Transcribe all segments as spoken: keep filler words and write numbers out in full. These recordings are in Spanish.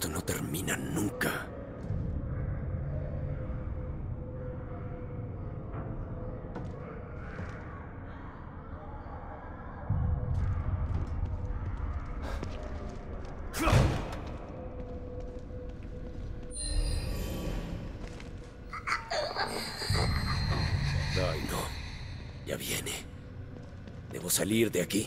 Esto no termina nunca. Ay, no. Ya viene. Debo salir de aquí.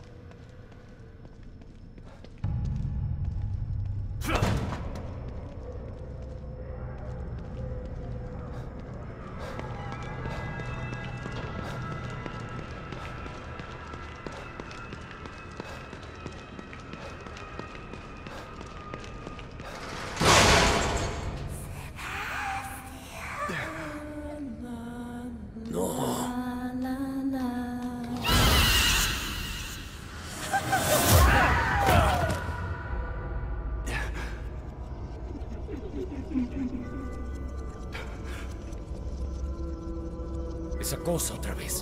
Esa cosa otra vez.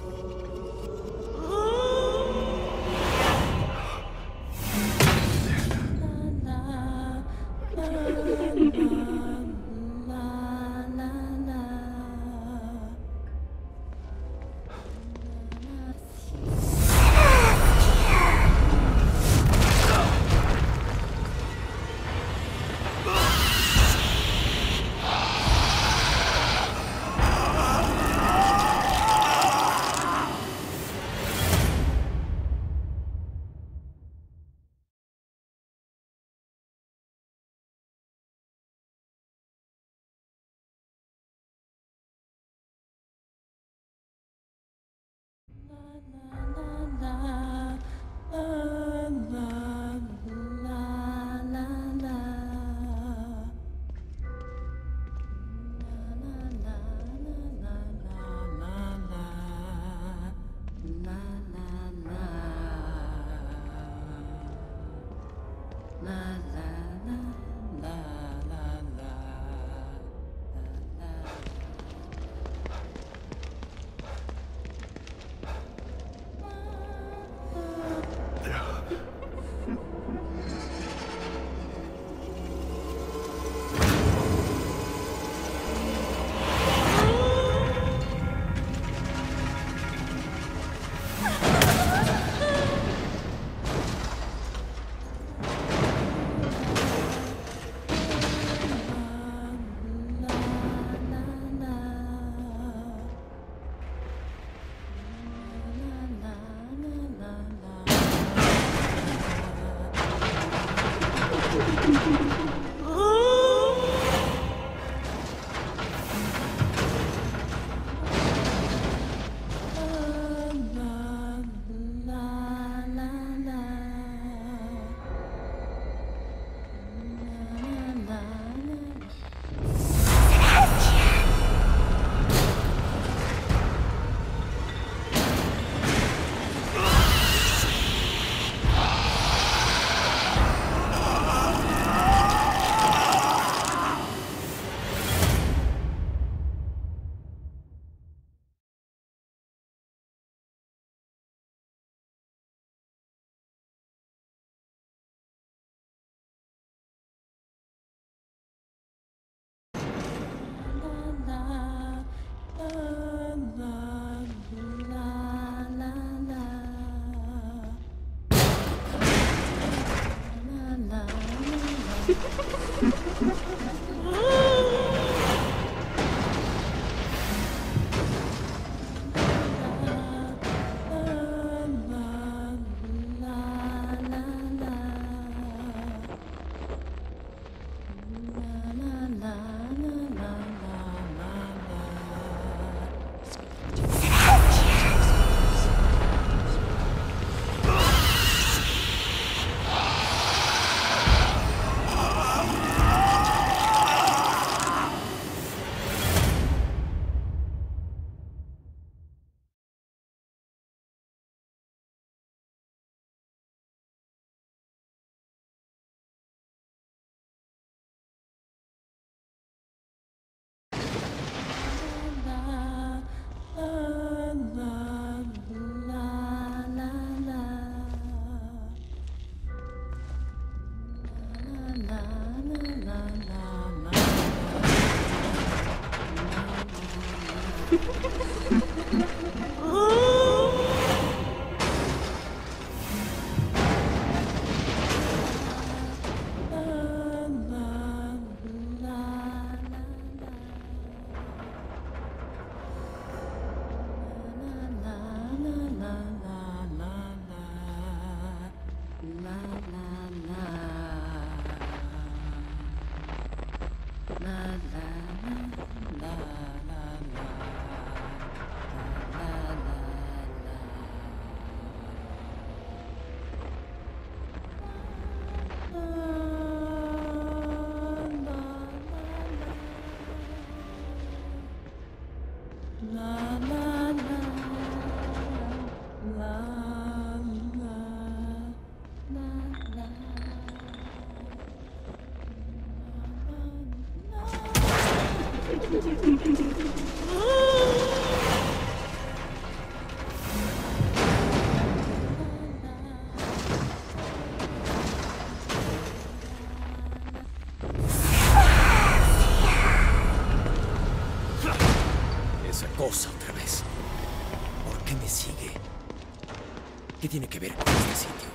qué me sigue? ¿Qué tiene que ver con este sitio?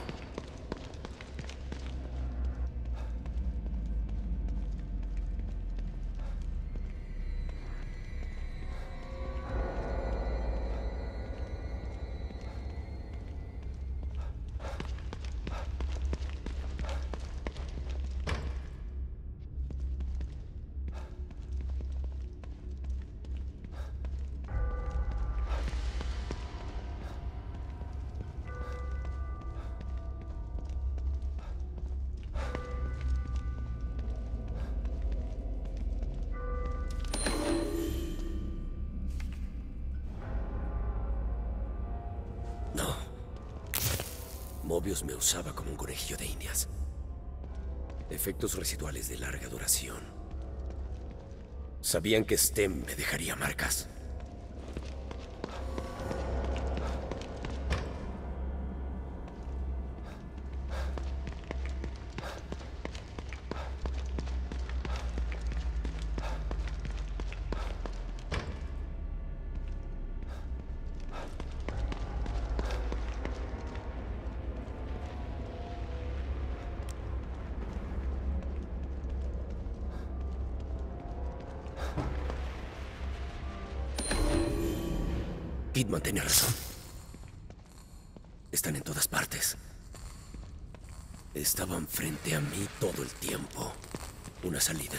No. Mobius me usaba como un conejillo de indias. Efectos residuales de larga duración. Sabían que Stem me dejaría marcas. Kidman tenía razón. Están en todas partes. Estaban frente a mí todo el tiempo. ¿Una salida?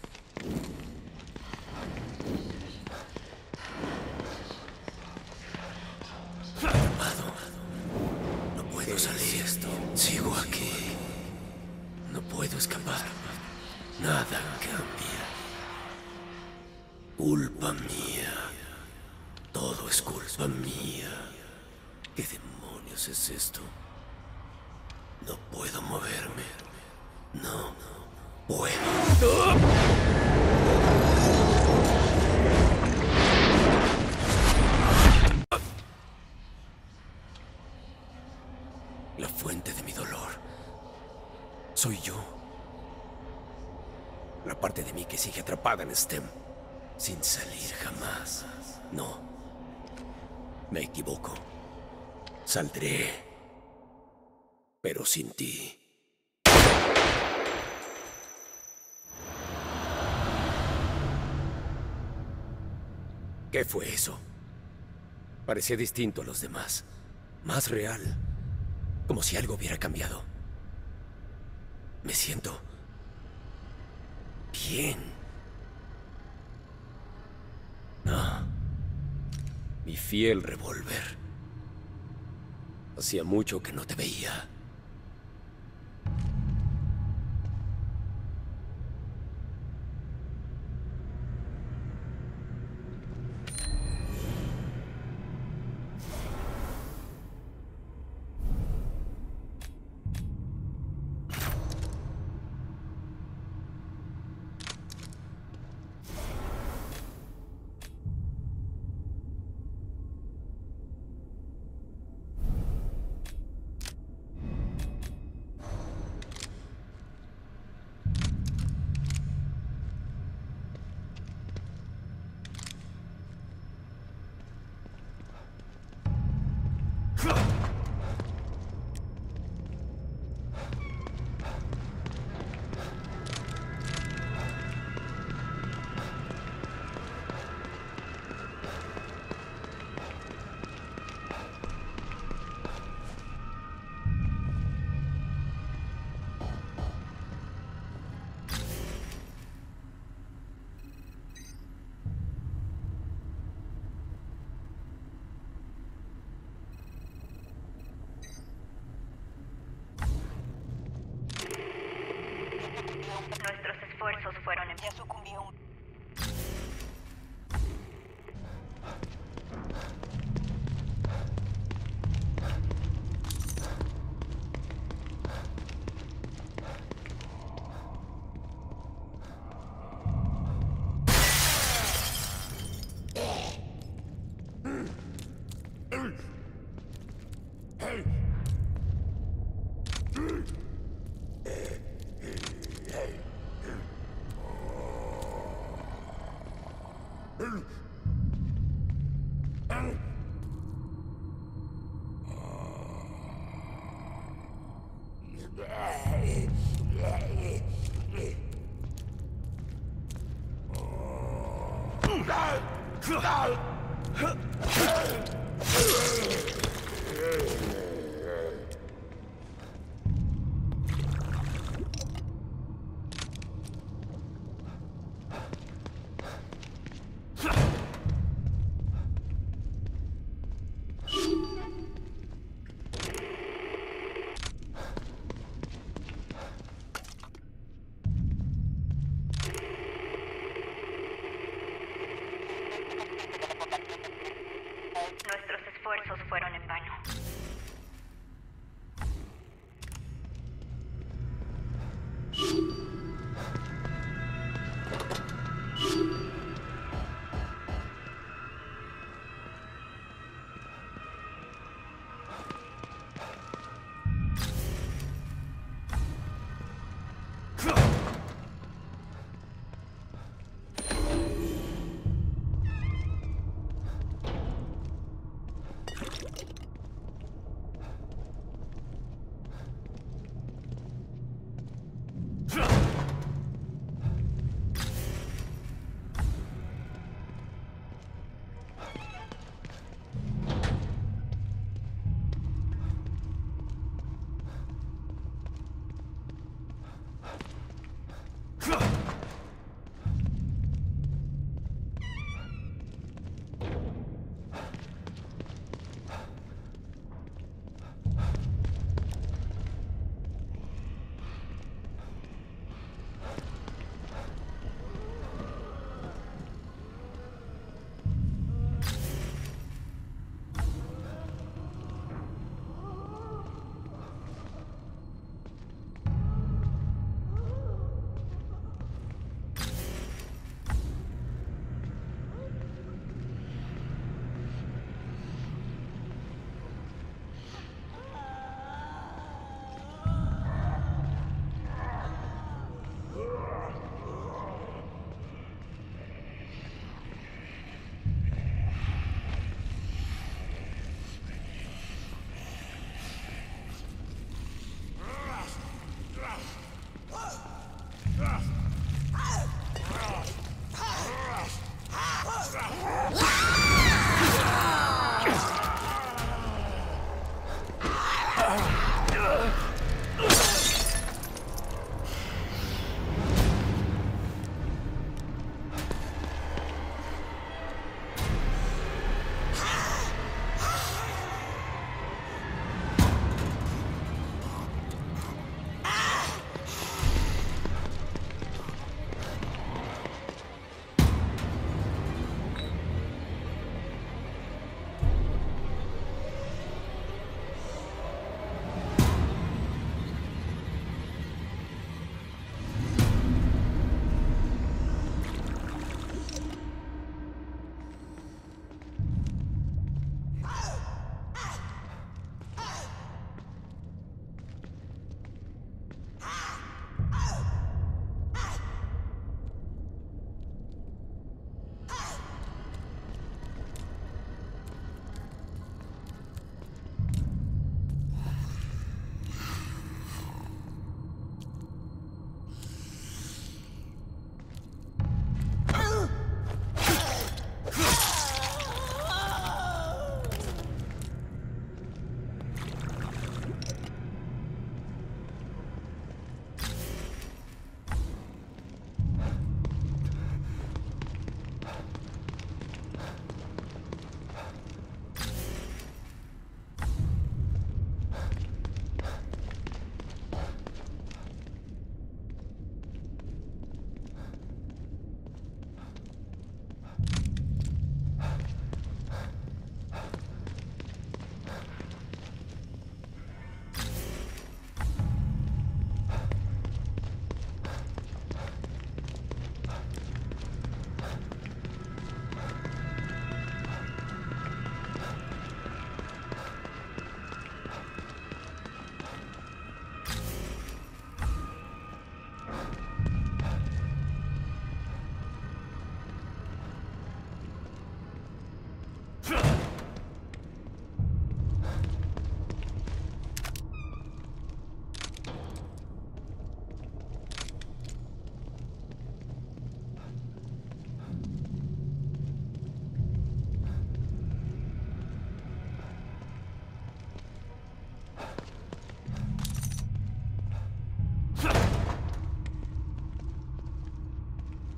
Atrapado. No puedo salir. Esto. Sigo aquí. No puedo escapar. Nada cambia. Culpa mía. Todo es culpa mía. ¿Qué demonios es esto? No puedo moverme. No puedo. La fuente de mi dolor. Soy yo. La parte de mí que sigue atrapada en Stem. Sin salir jamás. No. Me equivoco. Saldré. Pero sin ti. ¿Qué fue eso? Parecía distinto a los demás. Más real. Como si algo hubiera cambiado. Me siento bien. No. Mi fiel revólver. Hacía mucho que no te veía. Nuestros esfuerzos fueron en... Ya sucumbió.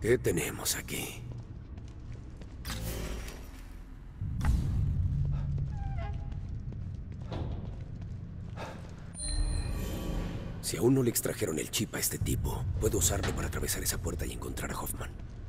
¿Qué tenemos aquí? Si aún no le extrajeron el chip a este tipo, puedo usarlo para atravesar esa puerta y encontrar a Hoffman.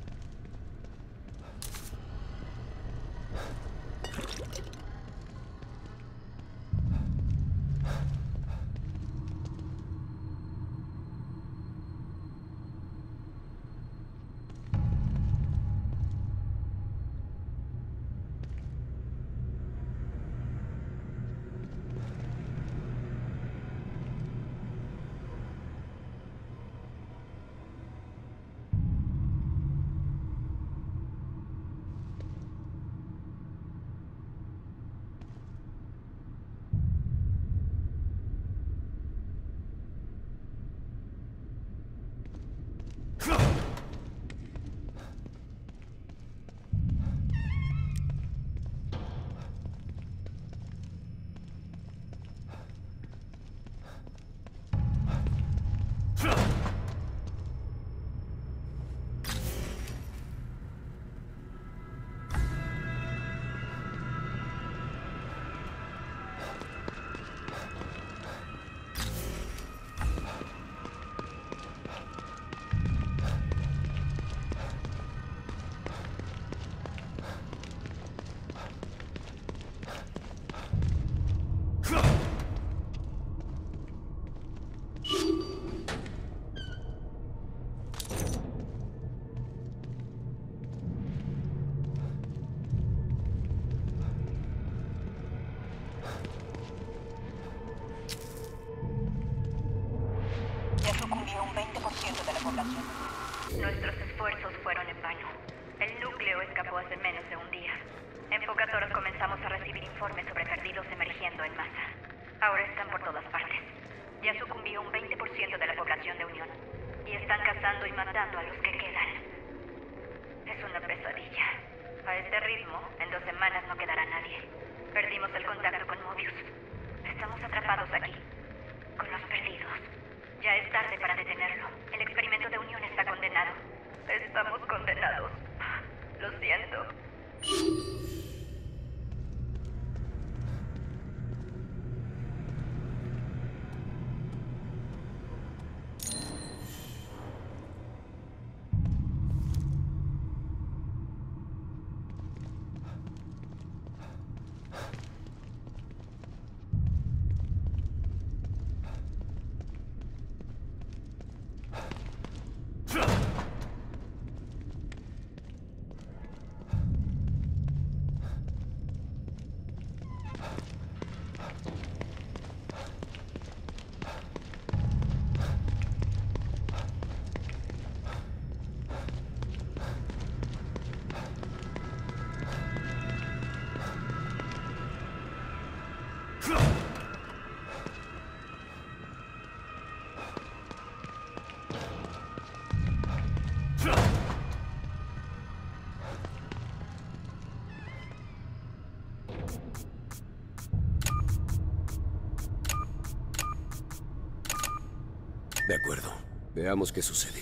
Nuestros esfuerzos fueron en vano. El núcleo escapó hace menos de un día. En pocas horas comenzamos a recibir informes sobre perdidos emergiendo en masa. Ahora están por todas partes. Ya sucumbió un veinte por ciento de la población de Unión. Y están cazando y matando a los que quedan. Es una pesadilla. A este ritmo, en dos semanas no quedará nadie. Perdimos el contacto con Mobius. Estamos atrapados aquí, con los perdidos. Ya es tarde para detenerlo. El experimento de Unión está condenado. Estamos condenados. Lo siento. De acuerdo. Veamos qué sucede.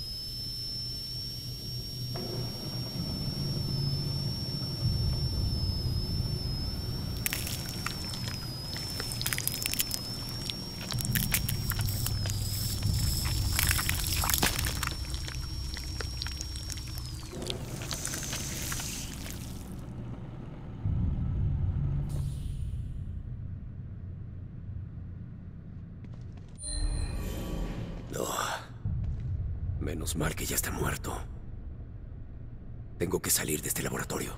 Menos mal que ya está muerto. Tengo que salir de este laboratorio.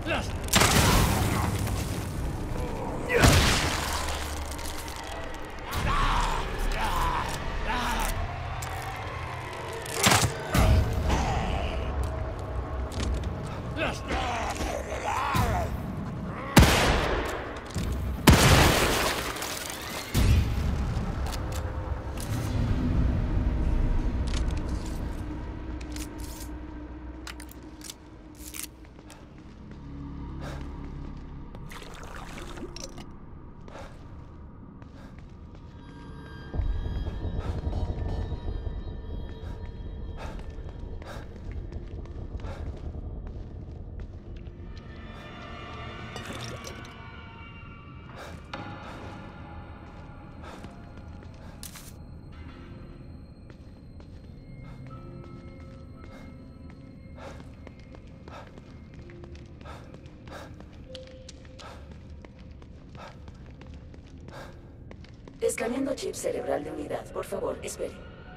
Escaneando chip cerebral de unidad. Por favor, espere.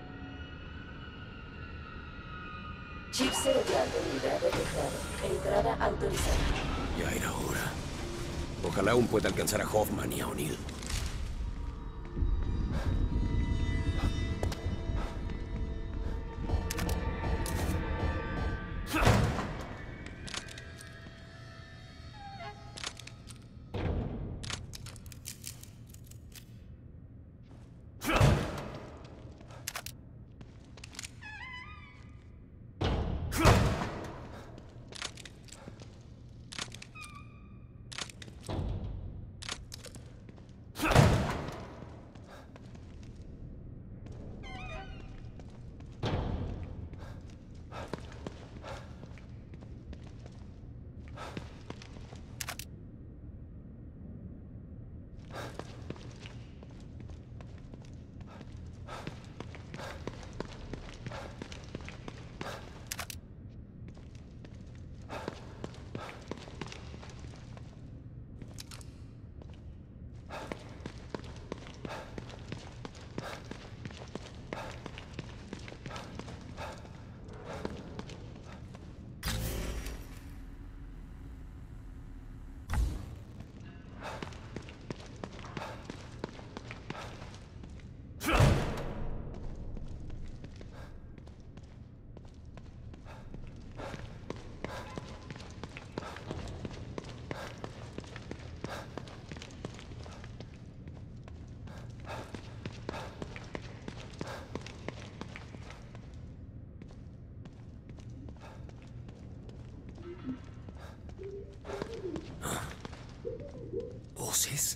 Chip cerebral de unidad detectado. Entrada autorizada. Ya era hora. Ojalá aún pueda alcanzar a Hoffman y a O'Neill. ¿Voces?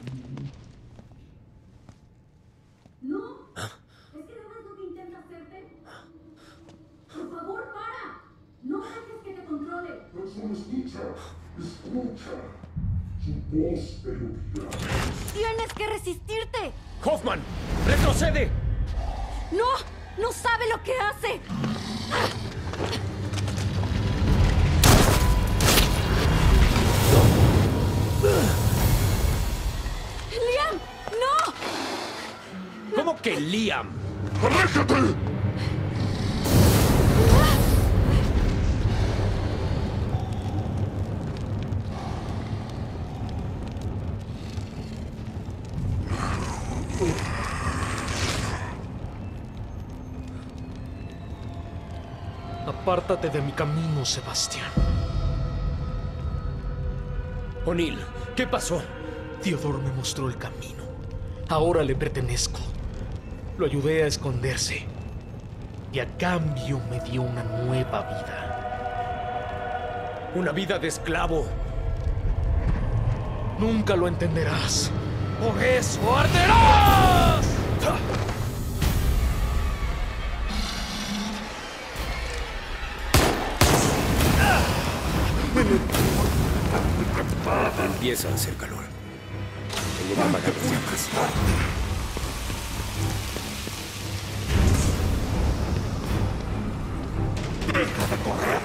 No. ¿Ah? ¿Es que no ves lo que intenta hacerte? Por favor, para. No dejes que te controle. No solo escucha, escucha. Su voz elogia. Tienes que resistirte. ¡Hoffman! ¡Retrocede! No, no sabe lo que hace. ¡Liam! ¡No! ¿Cómo que Liam? ¡Aléjate! Apártate de mi camino, Sebastián. O'Neill, ¿qué pasó? Theodore me mostró el camino. Ahora le pertenezco. Lo ayudé a esconderse. Y a cambio me dio una nueva vida. Una vida de esclavo. Nunca lo entenderás. ¡Por eso arderás! Empieza a hacer calor. Tengo que apagar las llamas. ¡Deja de correr!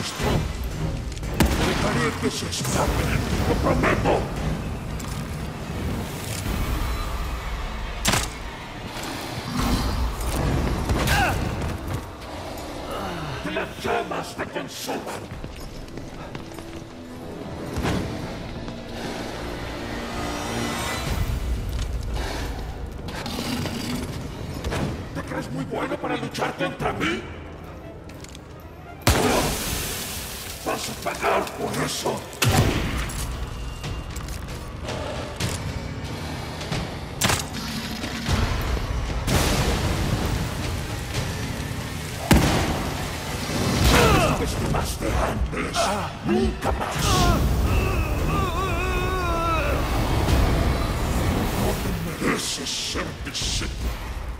maestro. Dejaré que se escapen, lo prometo. Que las llamas te consuman. ¿Te crees muy bueno para luchar contra mí? Vas a pagar por eso. Me estimaste antes. Nunca más. No te mereces ser discípulo.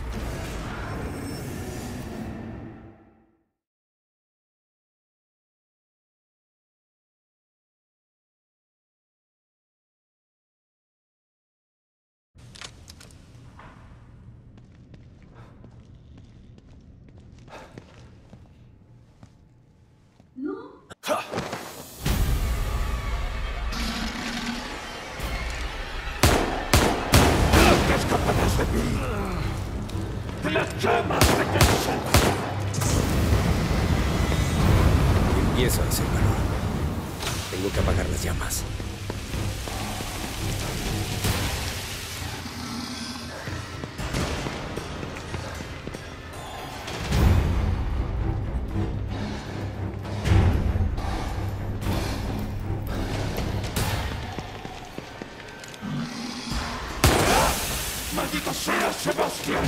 Escaparás de mí. Que las llamas te consuman. Empiezo a hacer calor. Tengo que apagar las llamas. ¡Maldito sea, Sebastián!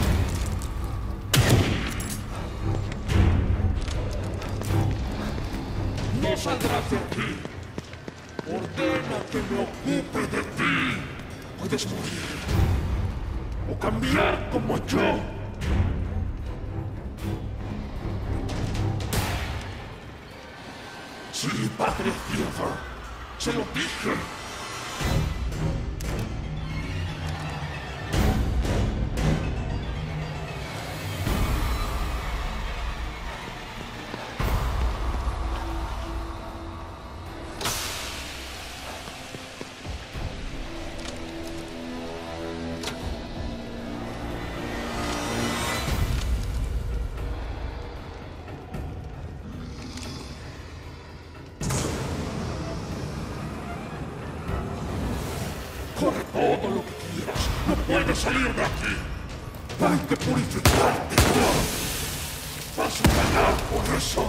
No saldrás de aquí. Ordena que me ocupe de ti. Puedes morir. O cambiar como yo. Sí, padre Theodore. Se lo dije. Corre todo lo que quieras. No puedes salir de aquí. Hay que purificarte. Vas a pagar por eso.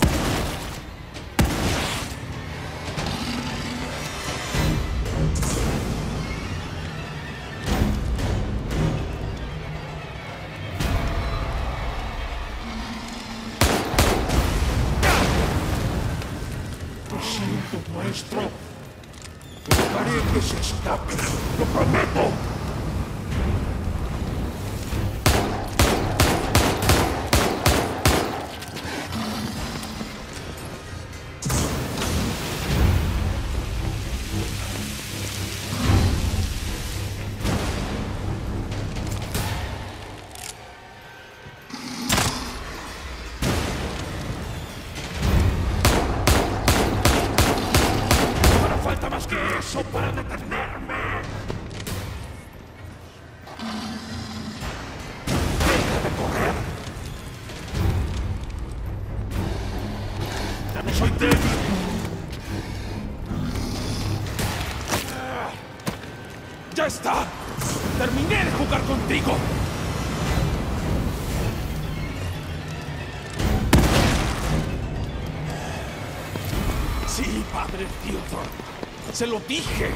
Lo siento, maestro. Dejaré que se escape, lo prometo. Ahora falta más que eso para detenerme. Deja de correr. Ya no soy débil. ¡Ya está! ¡Terminé de jugar contigo! Sí, padre Theodore. Se lo dije.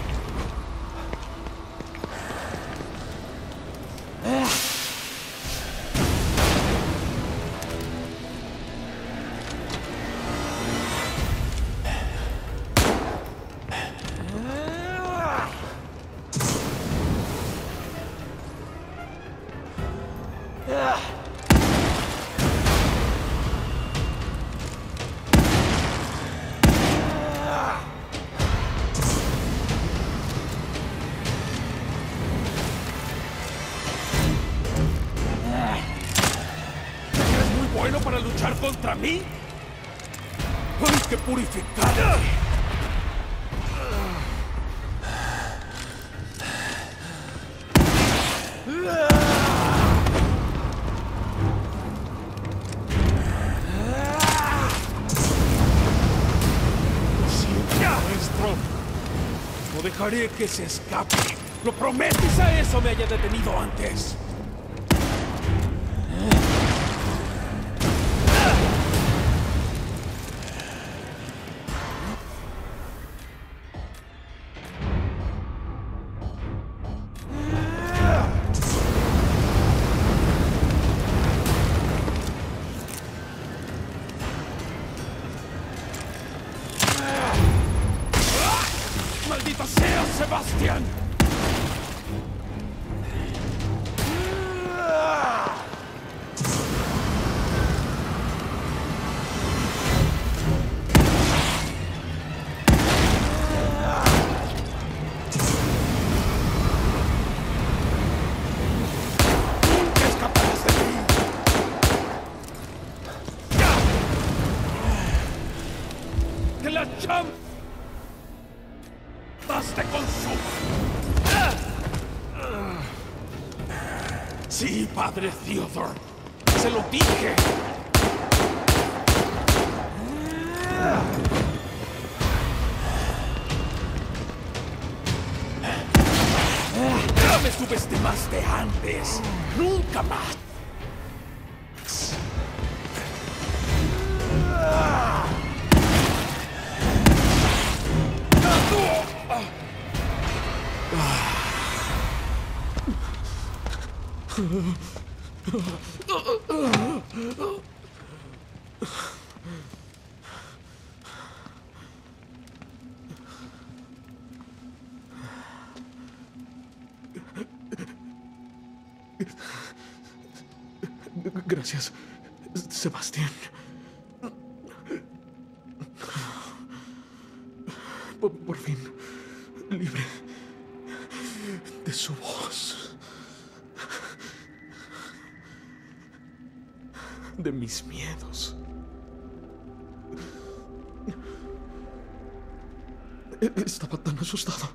¿Eres muy bueno para luchar contra mí? ¡Ay! que purificarte. No dejaré que se escape. Lo prometo. Quizá eso me haya detenido antes. ¡Maldito sea, Sebastián! ¡Nunca escaparás de mí! ¡Que la cham... te consuma! Sí, padre Theodore. Se lo dije. Ya me subestimaste antes. Nunca más. Gracias, Sebastián. Por, por fin, libre de su voz, de mis miedos. Estaba tan asustado.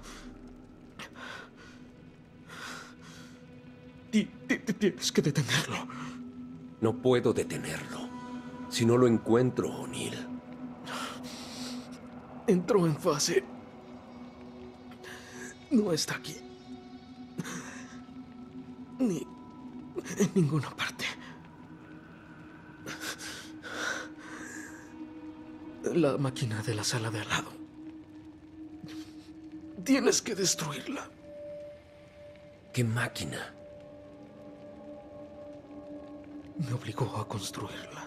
Ti- ti- Tienes que detenerlo. No puedo detenerlo. Si no lo encuentro, O'Neill. Entró en fase. No está aquí. Ni en ninguna parte. La máquina de la sala de al lado. Tienes que destruirla. ¿Qué máquina? Me obligó a construirla.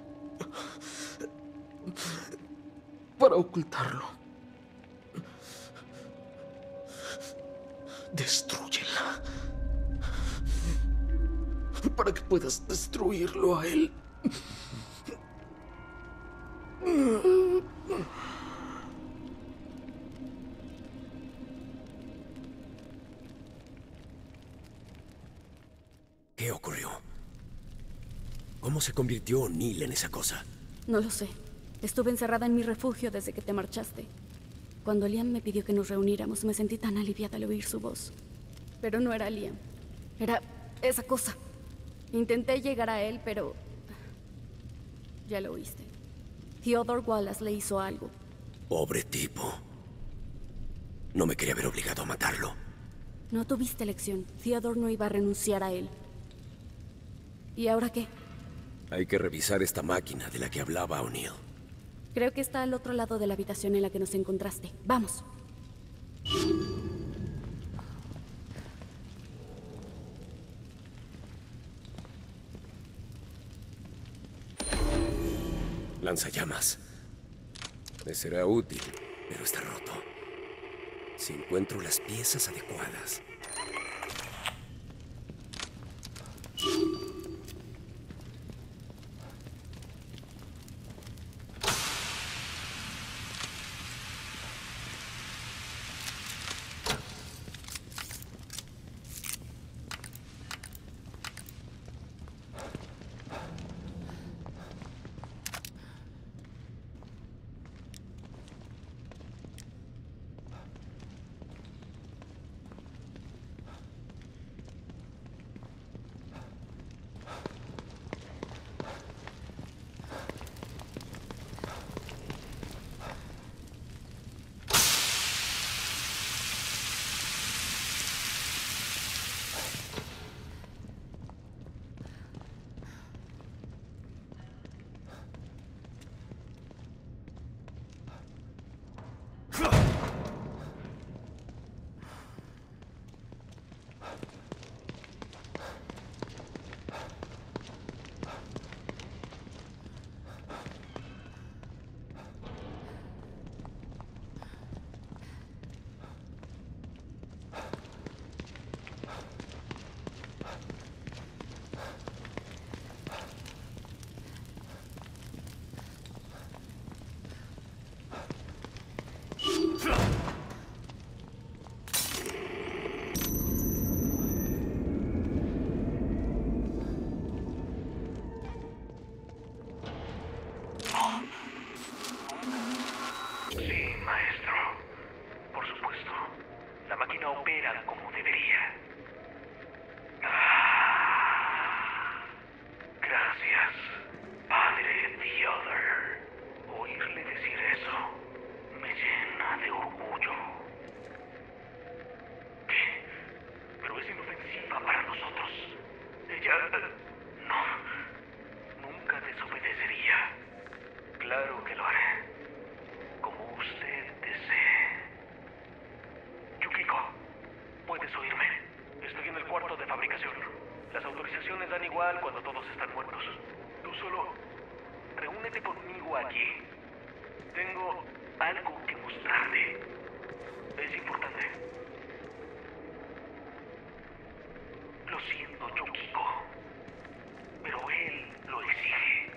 Para ocultarlo. Destrúyela. Para que puedas destruirlo a él. ¿Qué ocurrió? ¿Cómo se convirtió O'Neill en esa cosa? No lo sé. Estuve encerrada en mi refugio desde que te marchaste. Cuando Liam me pidió que nos reuniéramos, me sentí tan aliviada al oír su voz. Pero no era Liam. Era esa cosa. Intenté llegar a él, pero... ya lo oíste. Theodore Wallace le hizo algo. Pobre tipo. No me quería haber obligado a matarlo. No tuviste elección. Theodore no iba a renunciar a él. ¿Y ahora qué? Hay que revisar esta máquina de la que hablaba O'Neill. Creo que está al otro lado de la habitación en la que nos encontraste. ¡Vamos! Lanzallamas. Me será útil, pero está roto. Si encuentro las piezas adecuadas. máquina opera como debería. Ah, gracias, padre Theodore. Oírle decir eso me llena de orgullo. ¿Qué? Pero es inofensiva para nosotros. Ella... no. Nunca desobedecería. Claro que lo haré. Como usted desee. Yukiko, ¿puedes oírme? Estoy en el cuarto de fabricación. Las autorizaciones dan igual cuando todos están muertos. Tú solo... reúnete conmigo aquí. Tengo algo que mostrarte. Es importante. Lo siento, Yukiko. Pero él lo exige.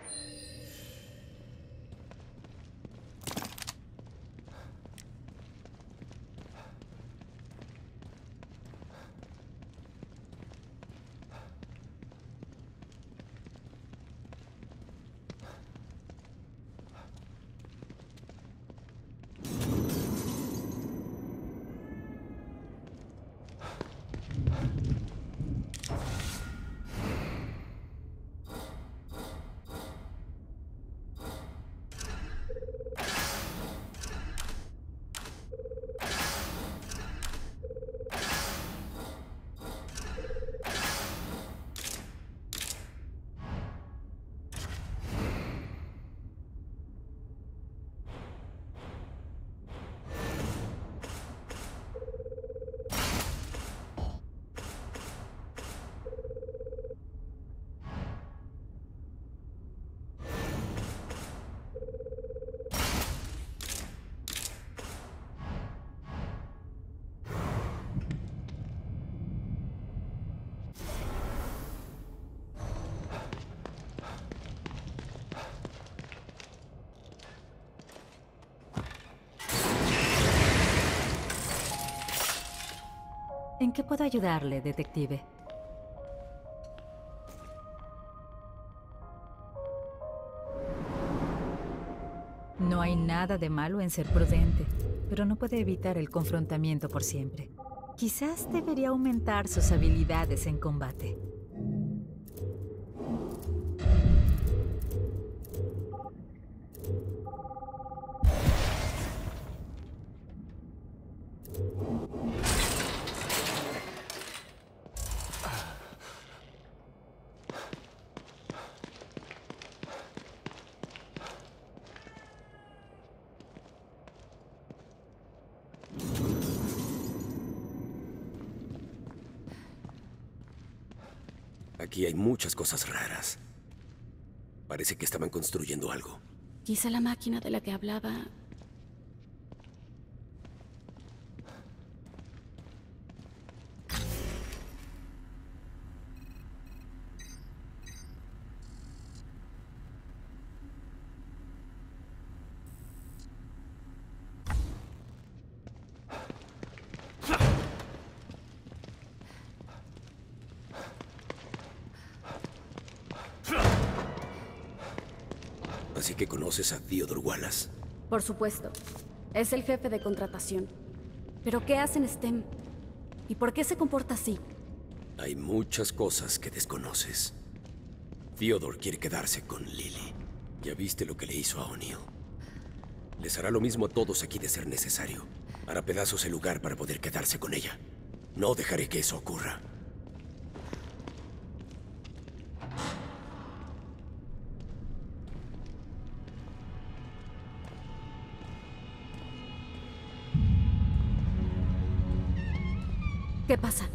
¿En qué puedo ayudarle, detective? No hay nada de malo en ser prudente, pero no puede evitar el confrontamiento por siempre. Quizás debería aumentar sus habilidades en combate. Aquí hay muchas cosas raras. Parece que estaban construyendo algo. Quizá la máquina de la que hablaba... Así que conoces a Theodore Wallace. Por supuesto. Es el jefe de contratación. ¿Pero qué hace en S T E M? ¿Y por qué se comporta así? Hay muchas cosas que desconoces. Theodore quiere quedarse con Lily. Ya viste lo que le hizo a O'Neill. Les hará lo mismo a todos aquí de ser necesario. Hará pedazos el lugar para poder quedarse con ella. No dejaré que eso ocurra. ¿Qué pasa?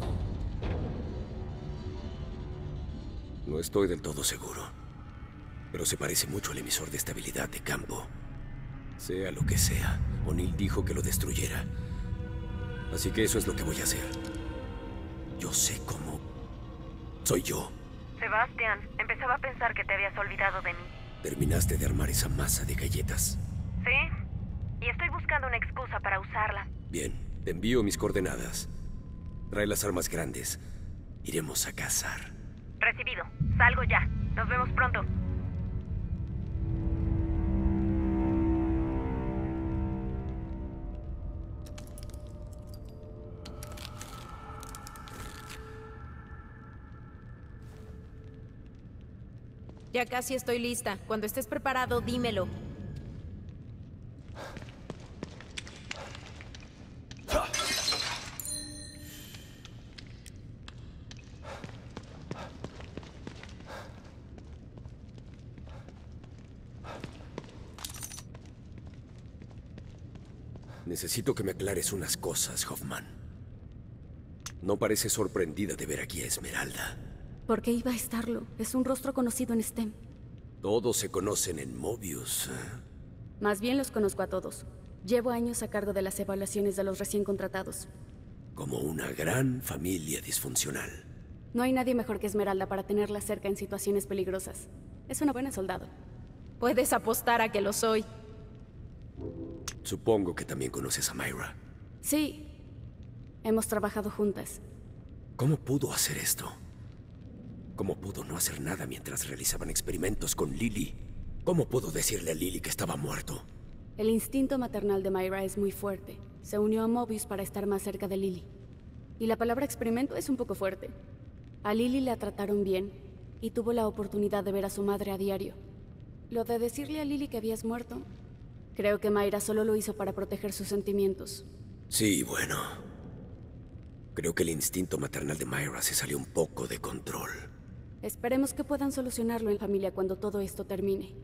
No estoy del todo seguro, pero se parece mucho al emisor de estabilidad de campo. Sea lo que sea, O'Neill dijo que lo destruyera. Así que eso es lo que voy a hacer. Yo sé cómo... Soy yo. Sebastián, empezaba a pensar que te habías olvidado de mí. Terminaste de armar esa masa de galletas. ¿Sí? Y estoy buscando una excusa para usarla. Bien, te envío mis coordenadas. Trae las armas grandes. Iremos a cazar. Recibido. Salgo ya. Nos vemos pronto. Ya casi estoy lista. Cuando estés preparado, dímelo. Necesito que me aclares unas cosas, Hoffman. No pareces sorprendida de ver aquí a Esmeralda. ¿Por qué iba a estarlo? Es un rostro conocido en STEM. Todos se conocen en Mobius. Más bien los conozco a todos. Llevo años a cargo de las evaluaciones de los recién contratados. Como una gran familia disfuncional. No hay nadie mejor que Esmeralda para tenerla cerca en situaciones peligrosas. Es una buena soldado. Puedes apostar a que lo soy. Supongo que también conoces a Myra. Sí. Hemos trabajado juntas. ¿Cómo pudo hacer esto? ¿Cómo pudo no hacer nada mientras realizaban experimentos con Lily? ¿Cómo pudo decirle a Lily que estaba muerto? El instinto maternal de Myra es muy fuerte. Se unió a Mobius para estar más cerca de Lily. Y la palabra experimento es un poco fuerte. A Lily la trataron bien y tuvo la oportunidad de ver a su madre a diario. Lo de decirle a Lily que habías muerto, creo que Myra solo lo hizo para proteger sus sentimientos. Sí, bueno. Creo que el instinto maternal de Myra se salió un poco de control. Esperemos que puedan solucionarlo en familia cuando todo esto termine.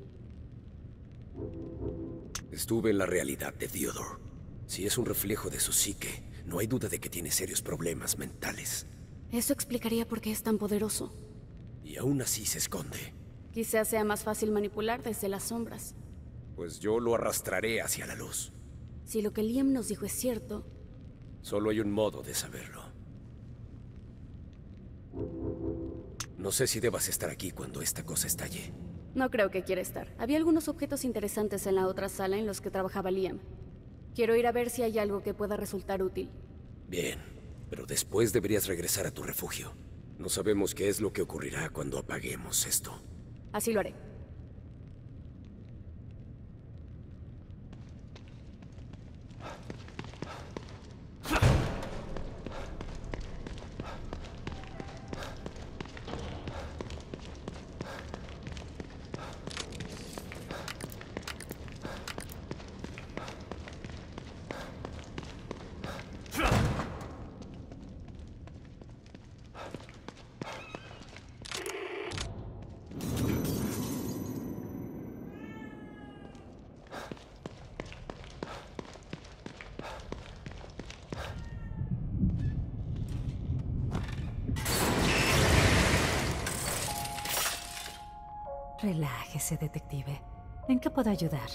Estuve en la realidad de Theodore. Si es un reflejo de su psique, no hay duda de que tiene serios problemas mentales. Eso explicaría por qué es tan poderoso. Y aún así se esconde. Quizás sea más fácil manipular desde las sombras. Pues yo lo arrastraré hacia la luz. Si lo que Liam nos dijo es cierto... Solo hay un modo de saberlo. No sé si debas estar aquí cuando esta cosa estalle. No creo que quiera estar. Había algunos objetos interesantes en la otra sala en los que trabajaba Liam. Quiero ir a ver si hay algo que pueda resultar útil. Bien, pero después deberías regresar a tu refugio. No sabemos qué es lo que ocurrirá cuando apaguemos esto. Así lo haré. Relájese, detective. ¿En qué puedo ayudar?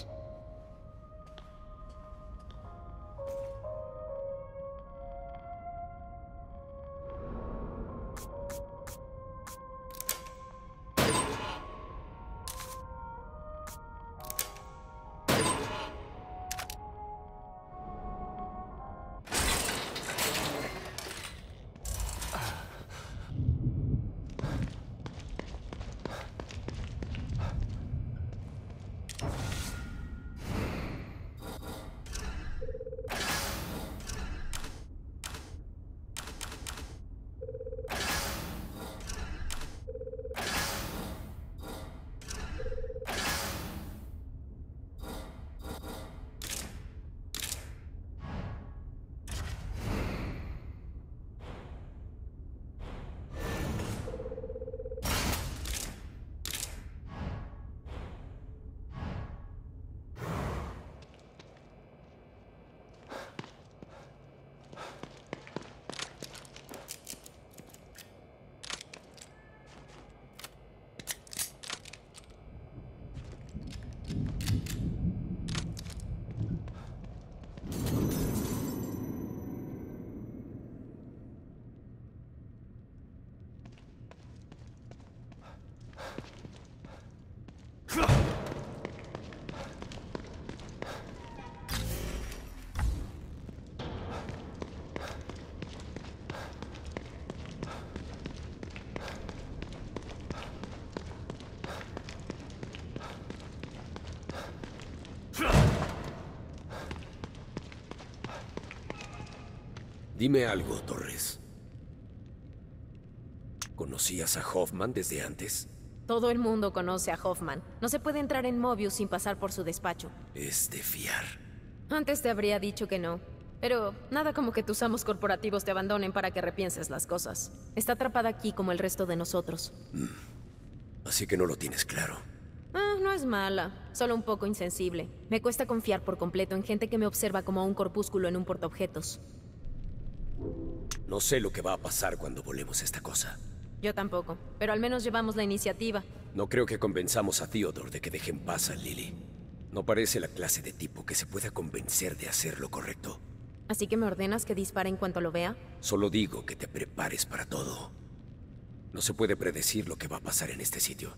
Dime algo, Torres. ¿Conocías a Hoffman desde antes? Todo el mundo conoce a Hoffman. No se puede entrar en Mobius sin pasar por su despacho. Es de fiar. Antes te habría dicho que no. Pero nada como que tus amos corporativos te abandonen para que repienses las cosas. Está atrapada aquí como el resto de nosotros. Mm. Así que no lo tienes claro. Ah, no es mala, solo un poco insensible. Me cuesta confiar por completo en gente que me observa como un corpúsculo en un portaobjetos. No sé lo que va a pasar cuando volemos esta cosa. Yo tampoco, pero al menos llevamos la iniciativa. No creo que convenzamos a Theodore de que deje en paz a Lily. No parece la clase de tipo que se pueda convencer de hacer lo correcto. ¿Así que me ordenas que dispare en cuanto lo vea? Solo digo que te prepares para todo. No se puede predecir lo que va a pasar en este sitio.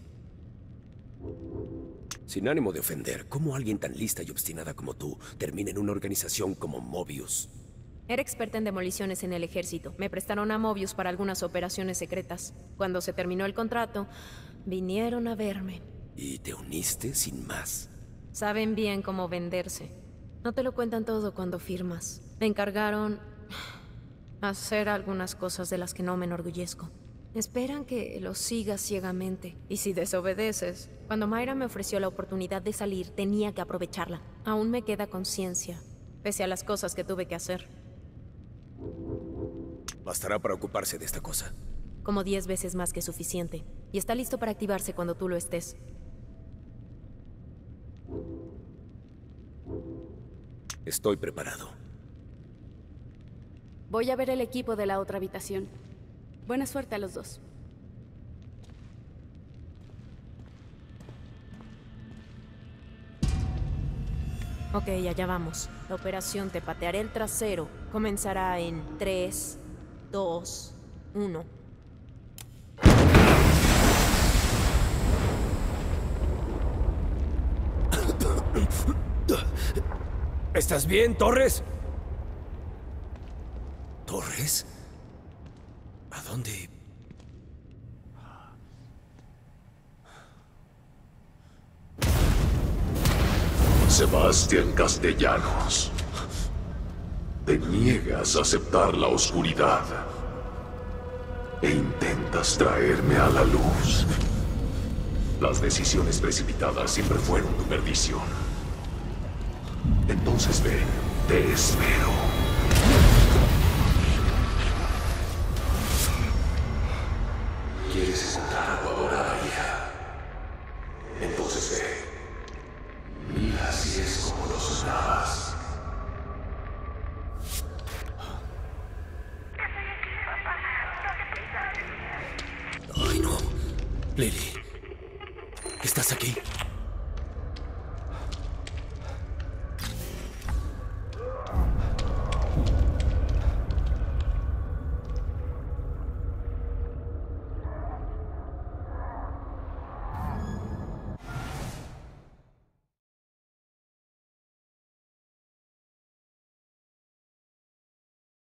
Sin ánimo de ofender, ¿cómo alguien tan lista y obstinada como tú termina en una organización como Mobius? Era experta en demoliciones en el ejército. Me prestaron a Mobius para algunas operaciones secretas. Cuando se terminó el contrato, vinieron a verme. ¿Y te uniste sin más? Saben bien cómo venderse. No te lo cuentan todo cuando firmas. Me encargaron hacer algunas cosas de las que no me enorgullezco. Esperan que lo sigas ciegamente. Y si desobedeces... Cuando Mayra me ofreció la oportunidad de salir, tenía que aprovecharla. Aún me queda conciencia, pese a las cosas que tuve que hacer. Bastará para ocuparse de esta cosa. Como diez veces más que suficiente. Y está listo para activarse cuando tú lo estés. Estoy preparado. Voy a ver el equipo de la otra habitación. Buena suerte a los dos. Ok, allá vamos. La operación Te patearé el trasero comenzará en tres, dos, uno. ¿Estás bien, Torres? ¿Torres? ¿A dónde? Sebastián Castellanos, te niegas a aceptar la oscuridad e intentas traerme a la luz. Las decisiones precipitadas siempre fueron tu perdición. Entonces ven, te espero. ¿Quieres encontrar a tu adorada hija? Entonces ve. Mira si es como lo soñabas. Ay, no. Lily, ¿estás aquí?